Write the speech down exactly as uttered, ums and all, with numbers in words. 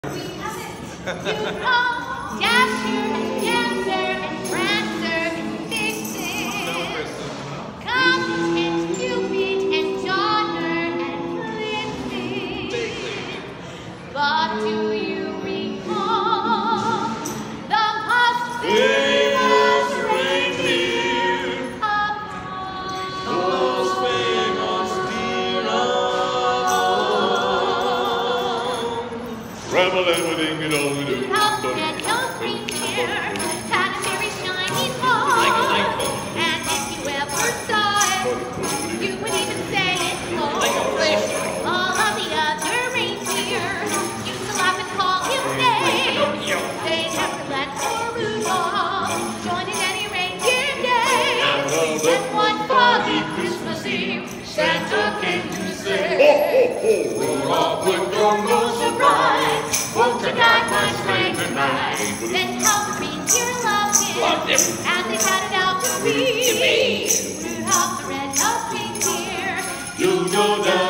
You know, Dasher and Dancer and Prancer and Vixen, Comet and Cupid and Donner and Blitzen. But do you recall the most famous reindeer of all? The most famous deer of all. Rambling-a-ding-a-dong. Rudolph the red-nosed reindeer had a very shiny nose, and if you ever saw it, you would even say it's cold. All of the other reindeer used to laugh and call him names. They never let poor Rudolph join in any reindeer games. And one foggy Christmas Eve, Santa came to say, "Ho, ho, ho, Rudolph, with your nose so bright, won't you guide my sleigh tonight?" Then how the reindeer loved him, and they had it out to be Rudolph the red-nosed reindeer. You know that